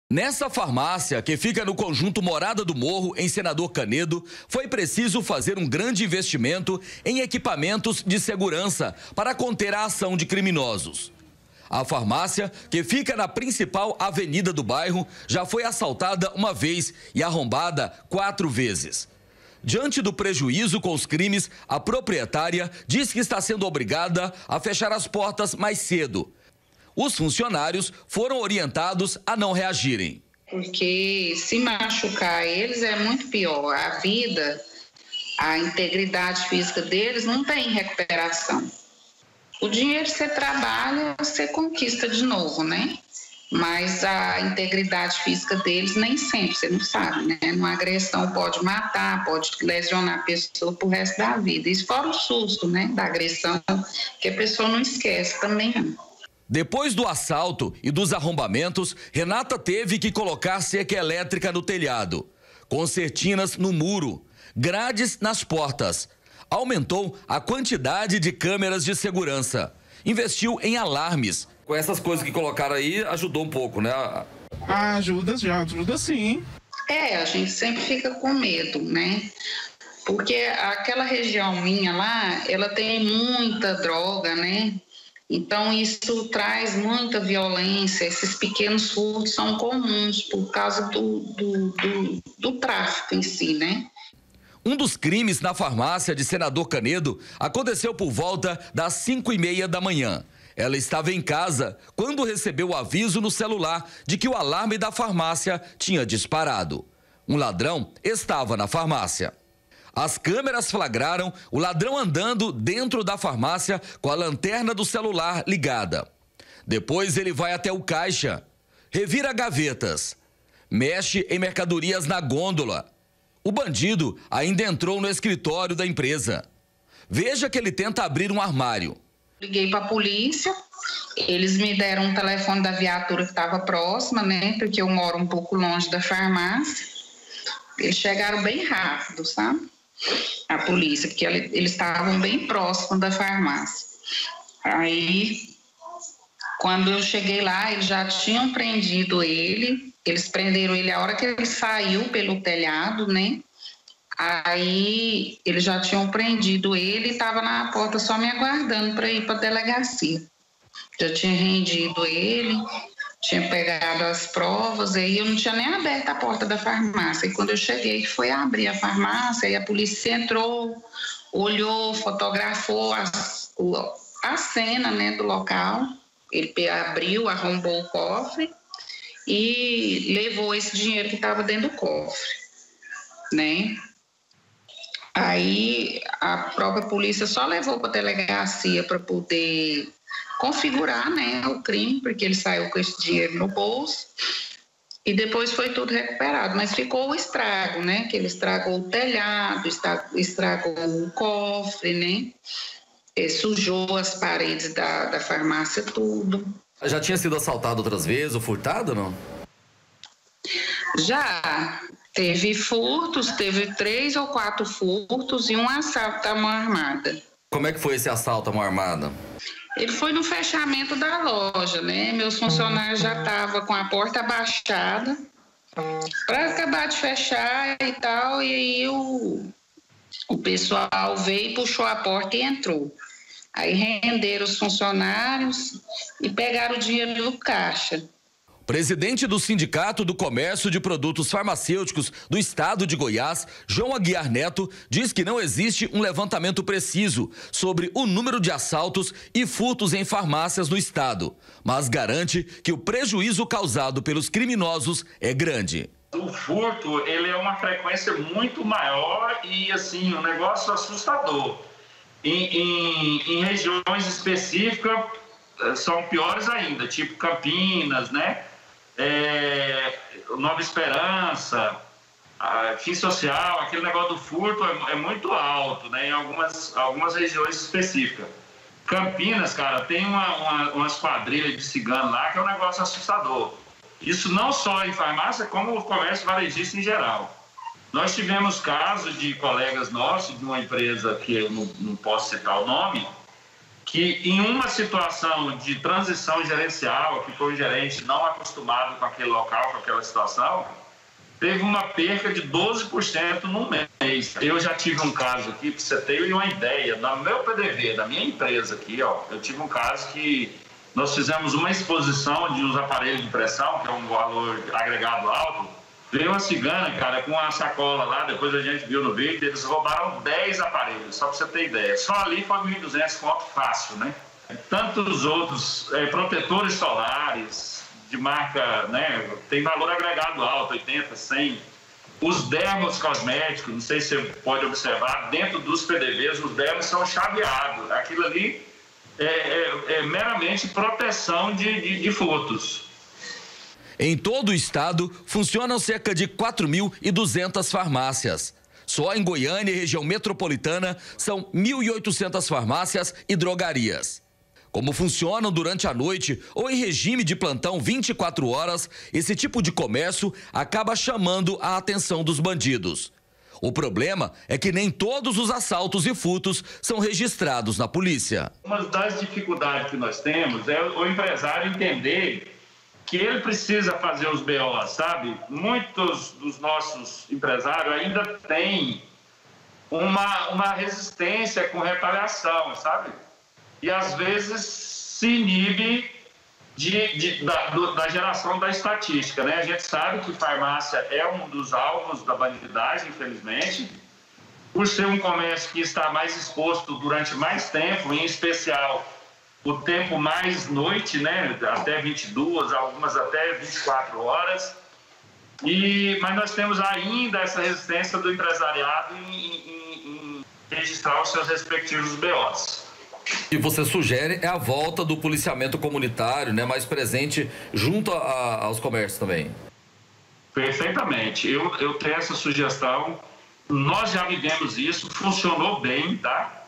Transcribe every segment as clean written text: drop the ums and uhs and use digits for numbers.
Nessa farmácia, que fica no conjunto Morada do Morro, em Senador Canedo, foi preciso fazer um grande investimento em equipamentos de segurança para conter a ação de criminosos. A farmácia, que fica na principal avenida do bairro, já foi assaltada uma vez e arrombada 4 vezes. Diante do prejuízo com os crimes, a proprietária diz que está sendo obrigada a fechar as portas mais cedo. Os funcionários foram orientados a não reagirem. Porque se machucar eles é muito pior. A vida, a integridade física deles não tem recuperação. O dinheiro você trabalha, você conquista de novo, né? Mas a integridade física deles nem sempre, você não sabe, né? Uma agressão pode matar, pode lesionar a pessoa pro resto da vida. Isso fora o susto, né? Da agressão, que a pessoa não esquece também, não. Depois do assalto e dos arrombamentos, Renata teve que colocar cerca elétrica no telhado, concertinas no muro, grades nas portas. Aumentou a quantidade de câmeras de segurança. Investiu em alarmes. Com essas coisas que colocaram aí, ajudou um pouco, né? Ajuda sim. A gente sempre fica com medo, né? Porque aquela região minha lá, ela tem muita droga, né? Então, isso traz muita violência. Esses pequenos furtos são comuns por causa do tráfico em si, né? Um dos crimes na farmácia de Senador Canedo aconteceu por volta das 5h30 da manhã. Ela estava em casa quando recebeu o aviso no celular de que o alarme da farmácia tinha disparado. Um ladrão estava na farmácia. As câmeras flagraram o ladrão andando dentro da farmácia com a lanterna do celular ligada. Depois ele vai até o caixa, revira gavetas, mexe em mercadorias na gôndola. O bandido ainda entrou no escritório da empresa. Veja que ele tenta abrir um armário. Liguei para a polícia, eles me deram um telefone da viatura que estava próxima, né? Porque eu moro um pouco longe da farmácia. Eles chegaram bem rápido, sabe? A polícia, porque eles estavam bem próximos da farmácia. Aí, quando eu cheguei lá, eles já tinham prendido ele. Eles prenderam ele a hora que ele saiu pelo telhado, né? Aí, eles já tinham prendido ele e estava na porta só me aguardando para ir para a delegacia. Já tinha rendido ele, tinha pegado as provas, aí eu não tinha nem aberto a porta da farmácia. E quando eu cheguei, foi abrir a farmácia, aí a polícia entrou, olhou, fotografou a cena, né, do local. Ele abriu, arrombou o cofre e levou esse dinheiro que estava dentro do cofre, né? Aí a própria polícia só levou para a delegacia para poder configurar, né, o crime, porque ele saiu com esse dinheiro no bolso e depois foi tudo recuperado, mas ficou o estrago, né, que ele estragou o telhado, estragou o cofre, né, sujou as paredes da farmácia, tudo. Já tinha sido assaltado outras vezes ou furtado, não? Já teve furtos, teve 3 ou 4 furtos e um assalto à mão armada. Como é que foi esse assalto à mão armada? Ele foi no fechamento da loja, né? Meus funcionários já estavam com a porta abaixada para acabar de fechar e tal, e aí o pessoal veio, puxou a porta e entrou. Aí renderam os funcionários e pegaram o dinheiro do caixa. Presidente do Sindicato do Comércio de Produtos Farmacêuticos do Estado de Goiás, João Aguiar Neto, diz que não existe um levantamento preciso sobre o número de assaltos e furtos em farmácias no estado, mas garante que o prejuízo causado pelos criminosos é grande. O furto, ele é uma frequência muito maior e, assim, um negócio assustador. Em regiões específicas são piores ainda, tipo Campinas, né? Nova Esperança, Fim Social, aquele negócio do furto é muito alto, né? Em algumas regiões específicas. Campinas, cara, tem umas quadrilhas de cigano lá que é um negócio assustador. Isso não só em farmácia, como o comércio varejista em geral. Nós tivemos casos de colegas nossos, de uma empresa que eu não posso citar o nome, que em uma situação de transição gerencial, que foi um gerente não acostumado com aquele local, com aquela situação, teve uma perca de 12% no mês. Eu já tive um caso aqui, para você ter uma ideia, no meu PDV, da minha empresa aqui, ó, eu tive um caso que nós fizemos uma exposição de uns aparelhos de pressão, que é um valor agregado alto. Veio uma cigana, cara, com uma sacola lá, depois a gente viu no vídeo, eles roubaram 10 aparelhos, só para você ter ideia. Só ali foi 1.200 conto fácil, né? Tantos outros protetores solares, de marca, né, tem valor agregado alto, 80, 100. Os dermos cosméticos, não sei se você pode observar, dentro dos PDVs, os dermos são chaveados. Aquilo ali é meramente proteção de furtos. Em todo o estado, funcionam cerca de 4.200 farmácias. Só em Goiânia e região metropolitana, são 1.800 farmácias e drogarias. Como funcionam durante a noite ou em regime de plantão 24 horas, esse tipo de comércio acaba chamando a atenção dos bandidos. O problema é que nem todos os assaltos e furtos são registrados na polícia. Uma das dificuldades que nós temos é o empresário entender que ele precisa fazer os BO, sabe? Muitos dos nossos empresários ainda têm uma resistência com retaliação, sabe? E às vezes se inibe da geração da estatística, né? A gente sabe que farmácia é um dos alvos da bandidagem, infelizmente, por ser um comércio que está mais exposto durante mais tempo, em especial o tempo mais noite, né? Até 22, algumas até 24 horas. Mas nós temos ainda essa resistência do empresariado em registrar os seus respectivos BOs. O que você sugere é a volta do policiamento comunitário, né, mais presente junto aos comércios também. Perfeitamente. Eu tenho essa sugestão. Nós já vivemos isso, funcionou bem, tá?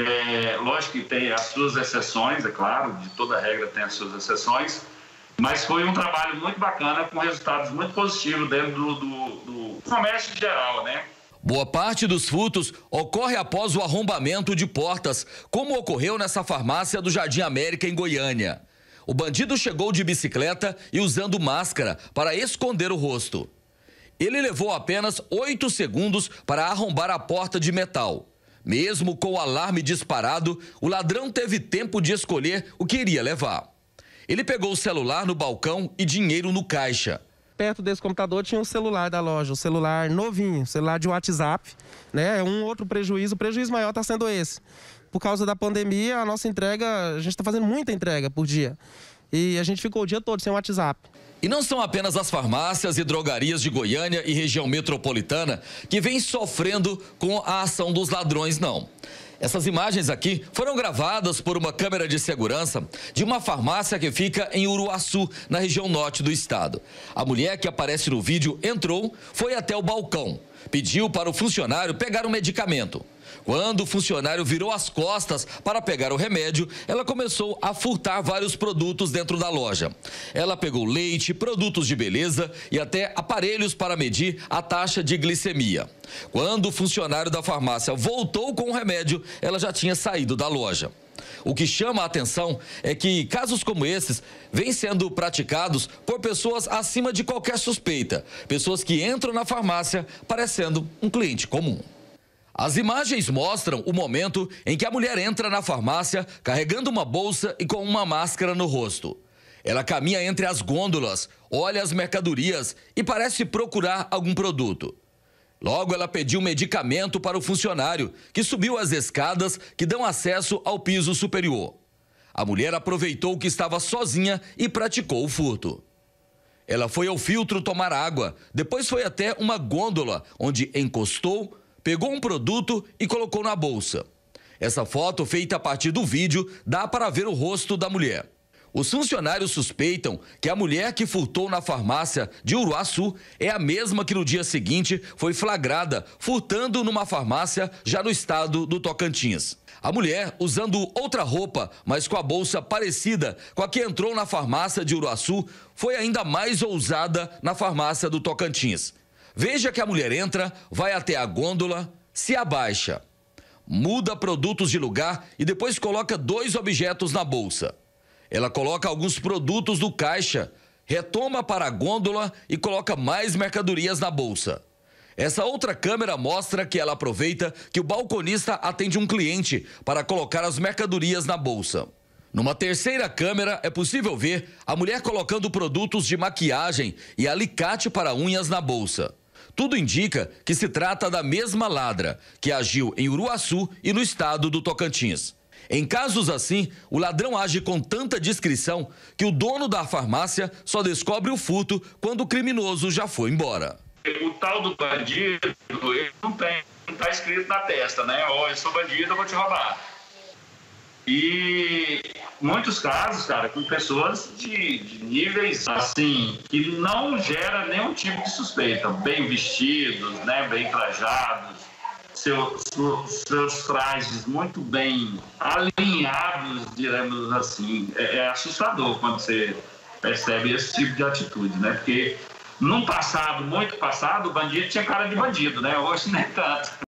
Lógico que tem as suas exceções, é claro, de toda regra tem as suas exceções, mas foi um trabalho muito bacana, com resultados muito positivos dentro do comércio geral, né? Boa parte dos furtos ocorre após o arrombamento de portas, como ocorreu nessa farmácia do Jardim América, em Goiânia. O bandido chegou de bicicleta e usando máscara para esconder o rosto. Ele levou apenas 8 segundos para arrombar a porta de metal. Mesmo com o alarme disparado, o ladrão teve tempo de escolher o que iria levar. Ele pegou o celular no balcão e dinheiro no caixa. Perto desse computador tinha o celular da loja, o celular novinho, celular de WhatsApp, né? Um outro prejuízo, o prejuízo maior está sendo esse. Por causa da pandemia, a nossa entrega, a gente está fazendo muita entrega por dia. E a gente ficou o dia todo sem WhatsApp. E não são apenas as farmácias e drogarias de Goiânia e região metropolitana que vêm sofrendo com a ação dos ladrões, não. Essas imagens aqui foram gravadas por uma câmera de segurança de uma farmácia que fica em Uruaçu, na região norte do estado. A mulher que aparece no vídeo entrou, foi até o balcão, pediu para o funcionário pegar um medicamento. Quando o funcionário virou as costas para pegar o remédio, ela começou a furtar vários produtos dentro da loja. Ela pegou leite, produtos de beleza e até aparelhos para medir a taxa de glicemia. Quando o funcionário da farmácia voltou com o remédio, ela já tinha saído da loja. O que chama a atenção é que casos como esses vêm sendo praticados por pessoas acima de qualquer suspeita. Pessoas que entram na farmácia parecendo um cliente comum. As imagens mostram o momento em que a mulher entra na farmácia carregando uma bolsa e com uma máscara no rosto. Ela caminha entre as gôndolas, olha as mercadorias e parece procurar algum produto. Logo, ela pediu medicamento para o funcionário, que subiu as escadas que dão acesso ao piso superior. A mulher aproveitou que estava sozinha e praticou o furto. Ela foi ao filtro tomar água, depois foi até uma gôndola, onde encostou, pegou um produto e colocou na bolsa. Essa foto, feita a partir do vídeo, dá para ver o rosto da mulher. Os funcionários suspeitam que a mulher que furtou na farmácia de Uruaçu é a mesma que no dia seguinte foi flagrada furtando numa farmácia já no estado do Tocantins. A mulher, usando outra roupa, mas com a bolsa parecida com a que entrou na farmácia de Uruaçu, foi ainda mais ousada na farmácia do Tocantins. Veja que a mulher entra, vai até a gôndola, se abaixa, muda produtos de lugar e depois coloca 2 objetos na bolsa. Ela coloca alguns produtos no caixa, retoma para a gôndola e coloca mais mercadorias na bolsa. Essa outra câmera mostra que ela aproveita que o balconista atende um cliente para colocar as mercadorias na bolsa. Numa terceira câmera, é possível ver a mulher colocando produtos de maquiagem e alicate para unhas na bolsa. Tudo indica que se trata da mesma ladra, que agiu em Uruaçu e no estado do Tocantins. Em casos assim, o ladrão age com tanta discrição que o dono da farmácia só descobre o furto quando o criminoso já foi embora. O tal do bandido, ele não está escrito na testa, né? Ó, eu sou bandido, eu vou te roubar. E muitos casos, cara, com pessoas de níveis, assim, que não gera nenhum tipo de suspeita. Bem vestidos, né? Bem trajados, seus trajes muito bem alinhados, diremos assim. É assustador quando você percebe esse tipo de atitude, né? Porque num passado, muito passado, o bandido tinha cara de bandido, né? Hoje nem tanto.